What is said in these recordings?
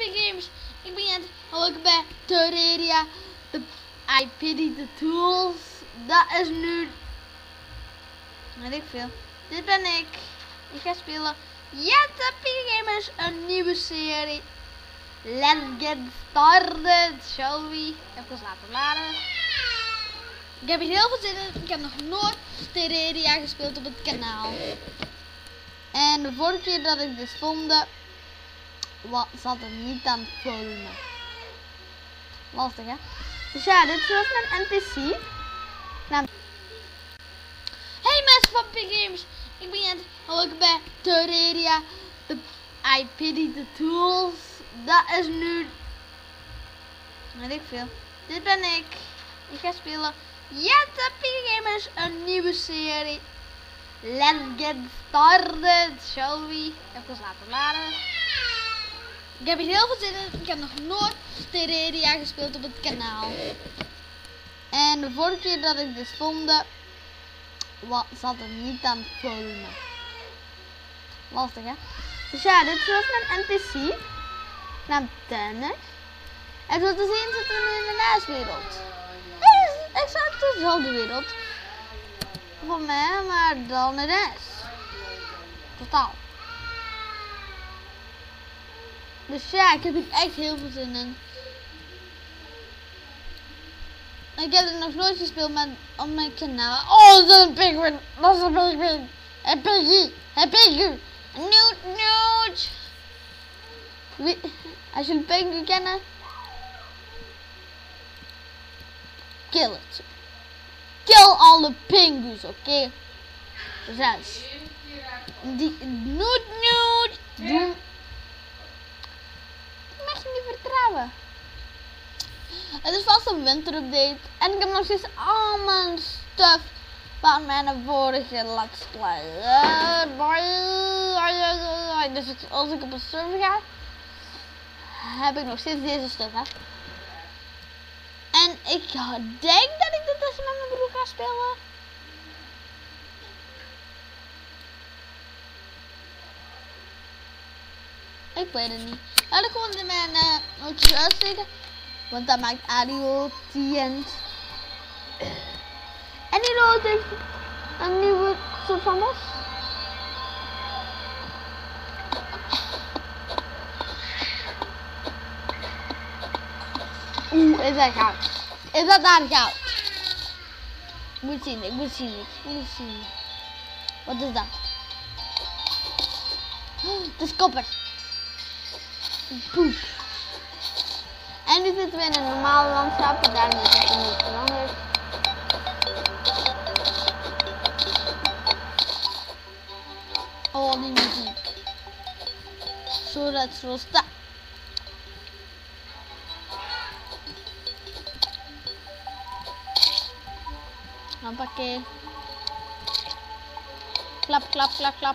Games. Ik ben Jent. Welkom bij Terraria. I pity the tools. Dat is nu... weet ik veel. Dit ben ik. Ik ga spelen Jent Gamers, een nieuwe serie. Let's get started, shall we? Even laten laden. Ik heb hier heel veel zin in. Ik heb nog nooit Terraria gespeeld op het kanaal. En de vorige keer dat ik dit filmde, zat er niet aan het filmen. Lastig, hè? Dus ja, dit is dus mijn NPC. Hey mensen van Pig Games, ik ben Jent. Welkom bij Terraria. I pity the tools. Dat is nu... weet ik veel. Dit ben ik. Ik ga spelen Jent Pig Gamers, een nieuwe serie. Let's get started, shall we? Even laten laden. Ik heb hier heel veel zin in. Ik heb nog nooit Terraria gespeeld op het kanaal. En de vorige keer dat ik dit filmde, zat er niet aan het filmen. Lastig, hè? Dus ja, dit is dus mijn NPC. Naam Dennis. En zo te zien zitten we nu in de naastwereld. Het is exact dezelfde wereld. Voor mij, maar dan de rest. Totaal. Dus ja, ik heb hier echt heel veel zin in. Ik heb het nog nooit gespeeld op mijn kanaal. Oh, dat is een penguin. Dat is een penguin. Een piggy. Een piggy. Nude. Als jullie penguin kennen, kill it. Kill all the penguins, oké? Dus die nude. Die mag je niet vertrouwen. Het is vast een winterupdate. En ik heb nog steeds al mijn stuff van mijn vorige let's play. Dus als ik op een server ga, heb ik nog steeds deze stuff, hè. En ik denk dat ik dit dus met mijn broer ga spelen. Ik weet het niet. Laat ik gewoon in mijn nootjes uitsteken. Want dat maakt audio tient. En die rood heeft een nieuwe soort van bos. Is dat goud? Is dat daar goud? Ik moet zien. Wat is dat? Het is kopper. Poep. En nu zitten we in een normaal landschap. En daarom is het niet veranderd. Oh, die muziek. Zodat het zo staat. Hoppakee. Klap.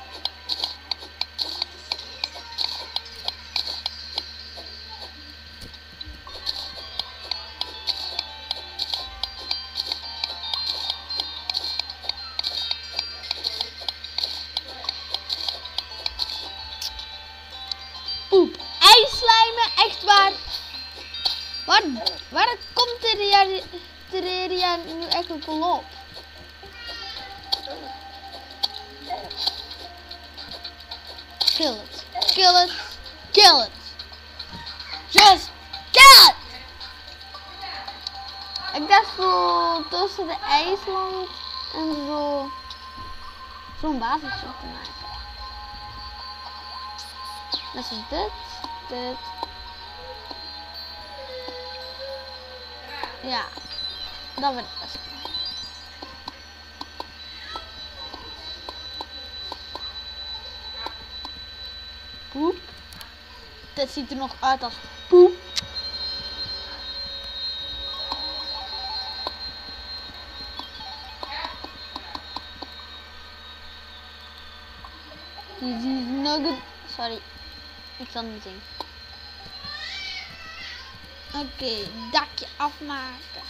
Poep. IJsslijmen, echt waar. Waar komt Terraria nu eigenlijk op? Kill it. Just kill it. Ik dacht zo tussen de IJsland en zo'n basisje te maken. Dat is dit. Ja, dat wordt het best. Poep. Dit ziet er nog uit als poep. Dit is nugget. Sorry, ik zal niet zien. Oké, dakje afmaken.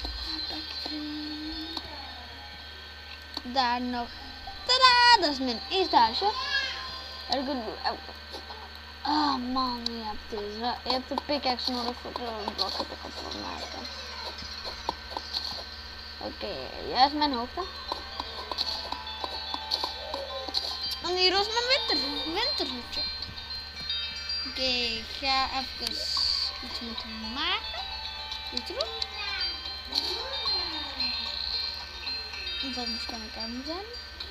Daar nog. Tadaa, dat is mijn eerste huisje. En ik Ah man, je hebt de pickaxe nodig voor de blokken te gaan maken. Oké, juist mijn hoogte. En hier is mijn winterhoedje. Oké, ik ga even iets moeten maken. Dit erop. Want anders kan ik arm zijn.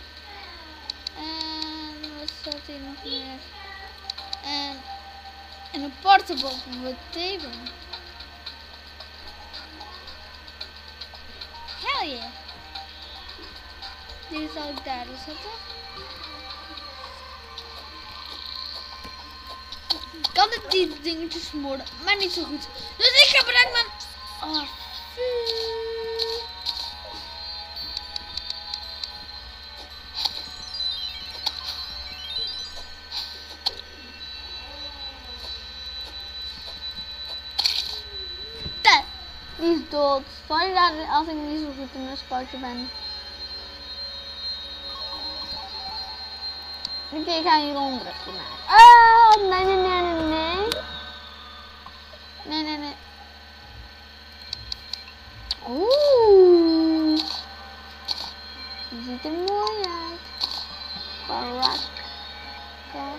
En wat staat hier nog meer? En een portable table. Hell yeah. Die zal ik daar zetten. Ik kan het die dingetjes moorden, maar niet zo goed. Dus ik gebruik mijn... Oh, die is dood. Sorry als ik niet zo goed in een spotje ben. Oké, ik ga hier een brugje maken. Oh, nee. Nee. Oeh. Die ziet er mooi uit. Baraka.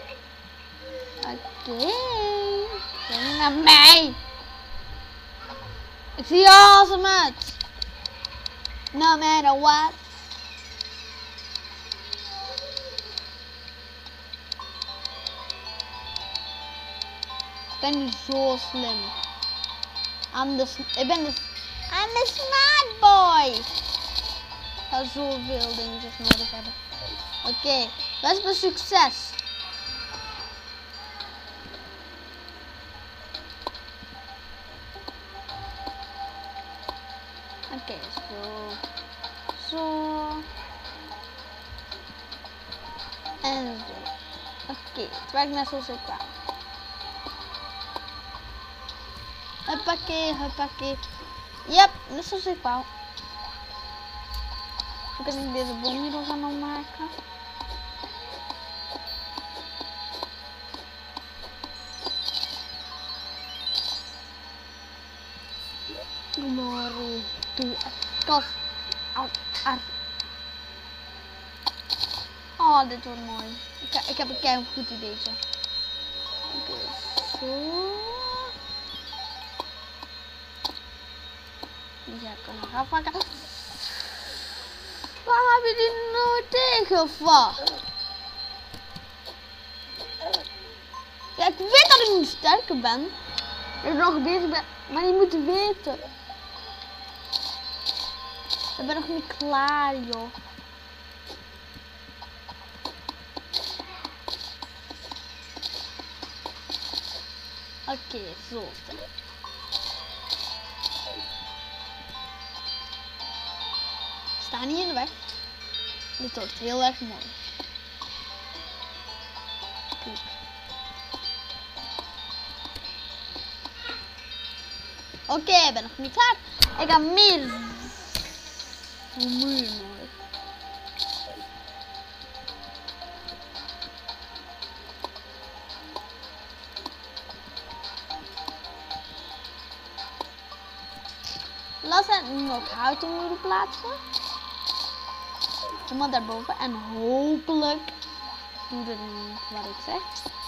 Oké. Kijk naar mij. Ik zie je awesome uit. No matter what. Ik ben nu zo slim. I'm the smart boy. Ik ga zoveel dingetjes nodig hebben. Oké, best wel succes. Oké, zo. En zo. Oké, het werkt net zoals ik wou. Huppakee. Yep, net zoals ik wou. Dan kan ik deze boom hier nog aan maken. Glory to kast. Oh, dit wordt mooi. Ik heb een keihard goed ideetje. Oké, zo. Die ga ik nog afpakken. Waarom heb je die nooit tegengevat? Ja, ik weet dat ik niet sterker ben. Dat ik nog bezig ben, maar je moet weten. Ik ben nog niet klaar, joh. Oké, zo. Sta niet in de weg. Dit wordt heel erg mooi. Kijk. Oké, ik ben nog niet klaar. Ik heb meer muur nodig. Laat het nog houten muren plaatsen. Helemaal daarboven. En hopelijk doe het niet wat ik zeg.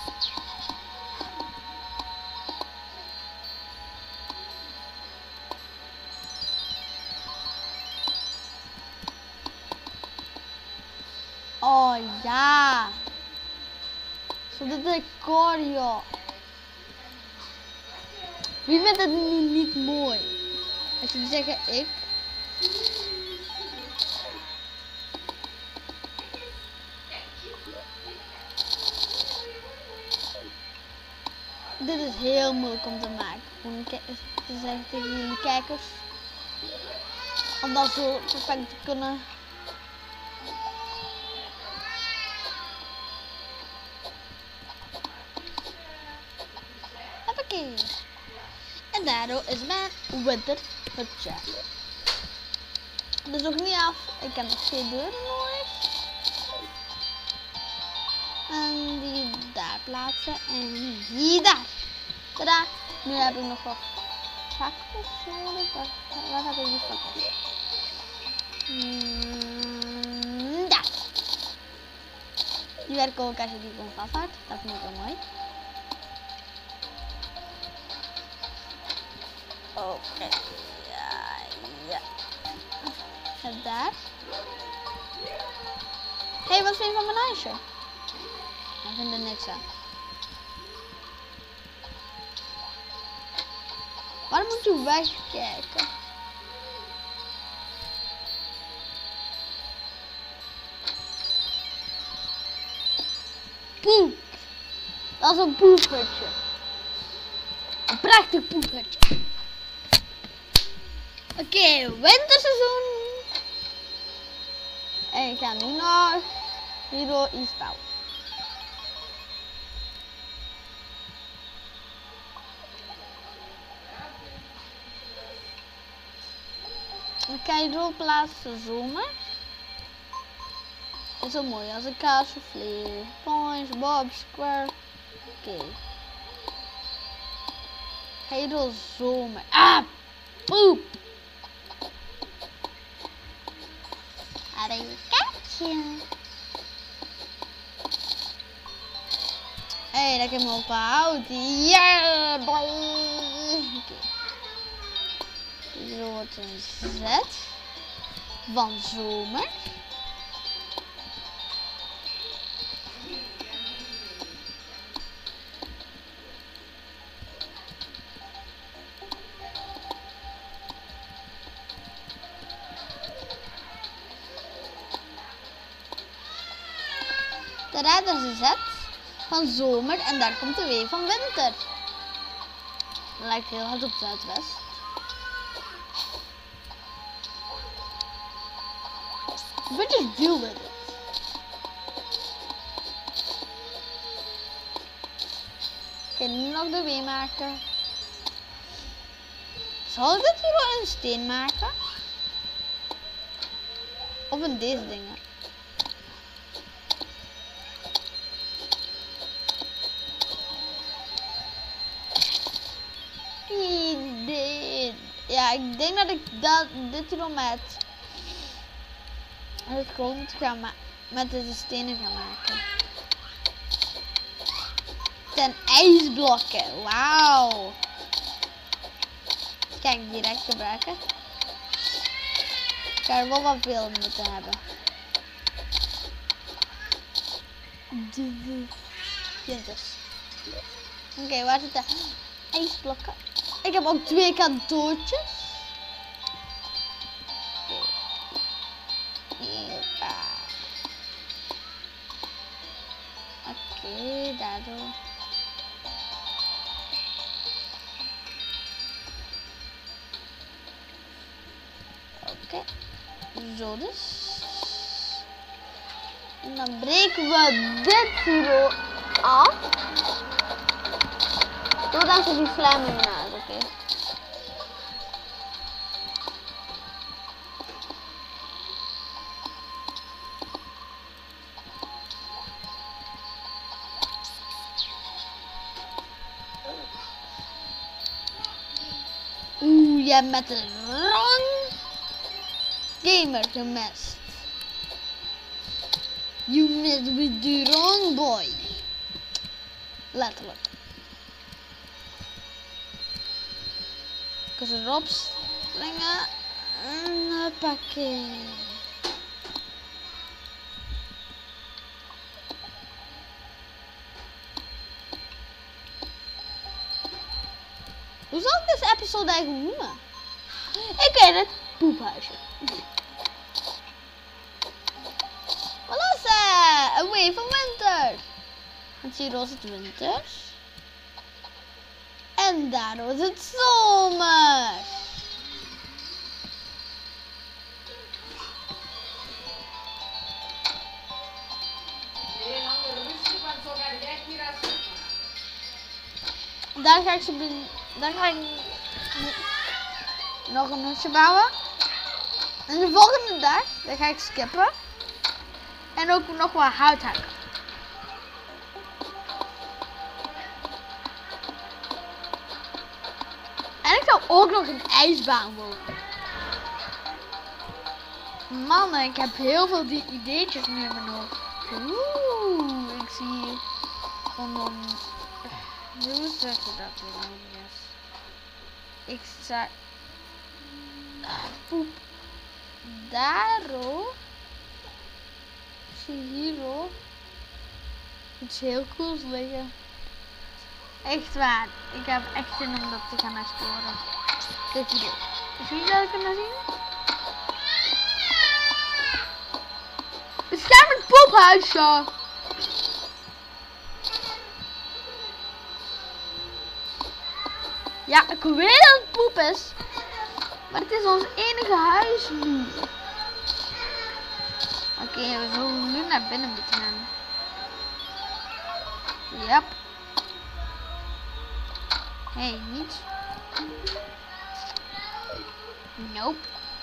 Oh ja. Zo dit decor, joh. Wie vindt het nu niet mooi? Als je zeggen ik. Dit is heel moeilijk om te maken. Om te zeggen tegen jullie kijkers. Om dat zo perfect te kunnen. Hoppakee. En daardoor is mijn winterhutje. Dat is nog niet af. Ik heb nog 2 deuren nodig. En die daar plaatsen. En die daar. Tadaa. Nu heb ik nog wat fakkels nodig. Waar heb ik die fakkels? Daar. Die werken ook als je die gewoon vasthoudt. Dat vind ik wel mooi. Oké. Ja. Zet daar. Hé, wat vind je van mijn ijsje? Ik vind er niks aan. Waarom moet je wegkijken? Poep. Dat is een poephutje. Een prachtig poephutje. Oké, winterseizoen. En ik ga nu naar Hero Eastbound. Dan kan je zo plaatsen zomer. Dat is zo mooi als een kaassoufflé. SpongeBob Square. Oké. Ga je door zomer. Ah! Poep! Allee, katje. Hé, dat ik hem ophoud. Ja, boy. Oké. Dit wordt een Z van zomer. Tada, dat is een Z van zomer en daar komt de W van winter. Dat lijkt heel hard op Zuidwest. Een beetje veel met het. Ik kan nu nog de W maken. Zal ik dit hier wel een steen maken? Of in deze dingen? Ja, ik denk dat ik dit hier met het grond met deze stenen ga maken. Ten ijsblokken, wauw. Dat kan ik direct gebruiken. Ik ga er wel wat veel moeten hebben. Oké, waar zitten ijsblokken? Ik heb ook 2 cadeautjes. Oké, daardoor. Oké, zo dus. En dan breken we dit hier af. Doordat er die vlammen in uit, oké. Oeh, je hebt met een wrong gamer gemest. You messed with the wrong boy. Letterlijk. Ik kan erop springen en pakken. Hoe zal ik deze episode eigenlijk noemen? Ik weet het. Poephuisje. Voilà ze. Away van winter. Want hier was het winters. En daar was het zomer. Daar ga ik nog een hutje bouwen. En de volgende dag, daar ga ik skippen. En ook nog wat hout hakken. ook nog een ijsbaan boven. Mannen, ik heb heel veel ideetjes nu in mijn hoofd. Oeh, ik zie van hoe zeg je dat weer? Ik sta poep daarop. Ik zie hierop iets heel cools liggen. Echt waar. Ik heb echt zin om dat te gaan exploren. Dit idee. Zie je dat ik kunnen zien? Beschermend poephuisje. Ja, ik weet dat het poep is. Maar het is ons enige huis nu. Oké, we zullen nu naar binnen moeten gaan. Yep. Hey, niets. Nope.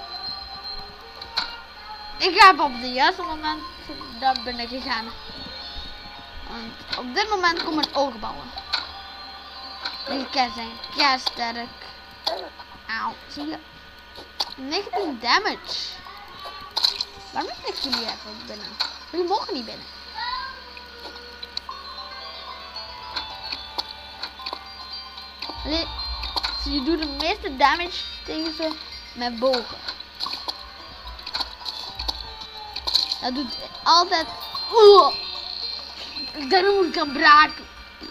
Ik heb op het juiste moment daar binnen gegaan. Want op dit moment komen oogbouwen. Die zijn sterk. Auw, zie je? 19 damage. Waarom liggen jullie even binnen? Jullie mogen niet binnen. Allee, je doet de meeste damage tegen ze met bogen. Dat doet altijd. Dan moet ik gaan braken.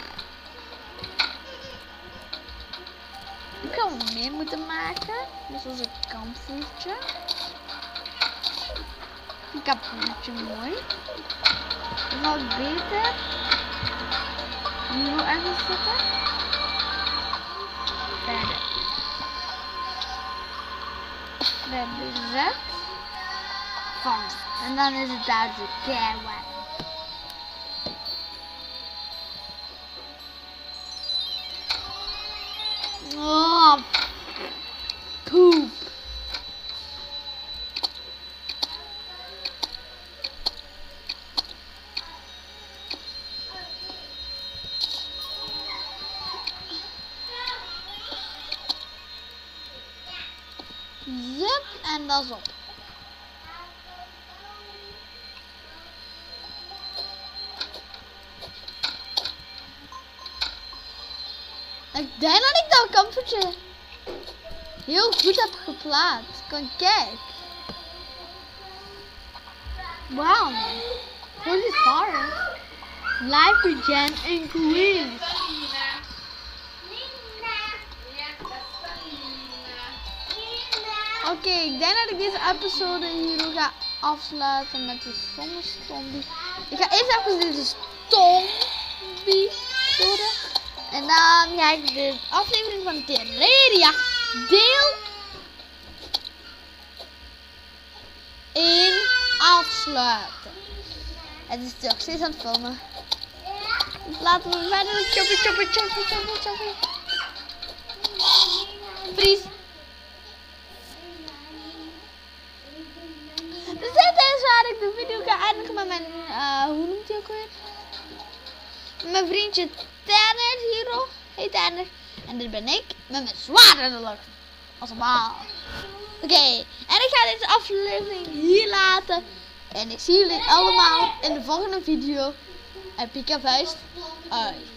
Ik ga wat meer moeten maken. Dus als een kampvuurtje. Een kampvuurtje mooi. Wat beter. Hier ergens zitten. Verder. We hebben zet. Van. En dan is het daar de kerwagen. Oh, poep. Zip, en dat is op. Ik denk dat ik dat kampvuurtje heel goed heb geplaatst. Kijk. Wauw. Holy fire. Life regen increase. Oké, ik denk dat ik deze episode hier ga afsluiten met de zonnestombie. Ik ga eerst even deze stombie doen. En dan ga ik de aflevering van Terraria deel 1 afsluiten. Het is toch steeds aan het filmen. Dus laten we verder choppy. Vries. Dus dit is waar ik de video ga eindigen met mijn, hoe noemt hij ook weer? Mijn vriendje Tanner hierop, heet Tanner. En dit ben ik met mijn zwaard in de lucht. Als een bal. Oké, en ik ga deze aflevering hier laten. En ik zie jullie allemaal in de volgende video. En Pika vuist uit.